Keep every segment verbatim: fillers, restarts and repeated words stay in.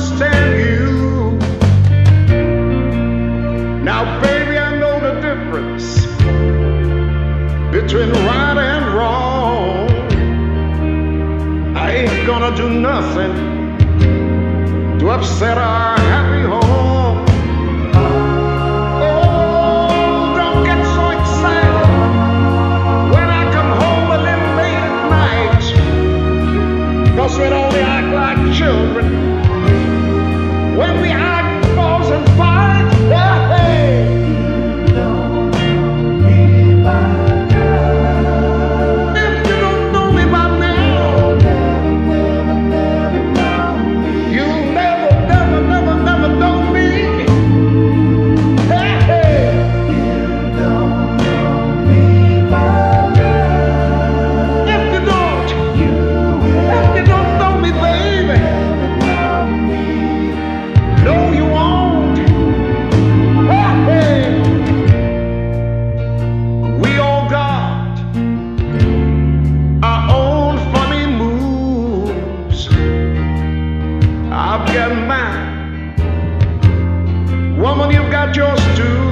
understand you. Now, baby, I know the difference between right and wrong. I ain't gonna do nothing to upset our happy home. Oh, don't get so excited when I come home a little late at night, 'cause we only act like children when we act, falls and fight. Hey, you don't know me by now. If you don't know me by now, never, never, never know me. You'll never, never, never, never know me. Hey, hey. You don't know me by now. If you don't, you will. If you don't know me, baby, never know me. No, you won't. Hey, hey. We all got our own funny moves. I've got mine. Woman, you've got yours too.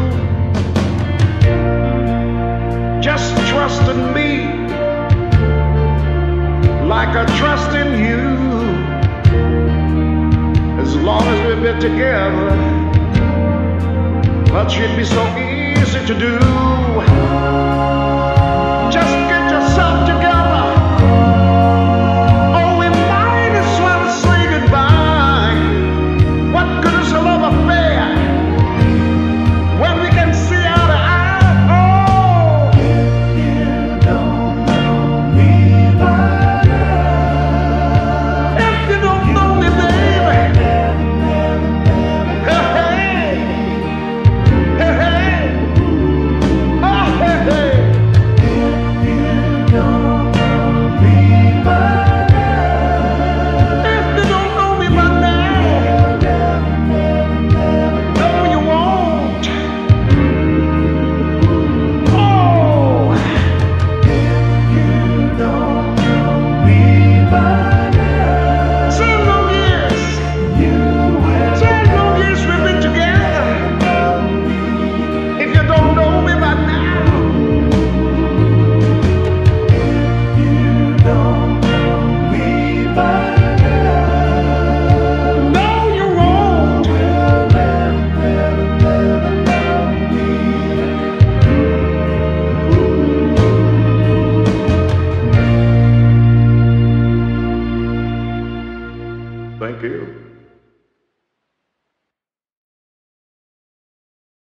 Just trust in me like I trust in you. As long as we've been together, much it'd be so easy to do. Just